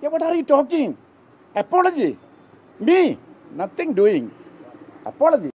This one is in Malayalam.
Yeah, what are you talking? Apology? Me? Nothing doing. Apology.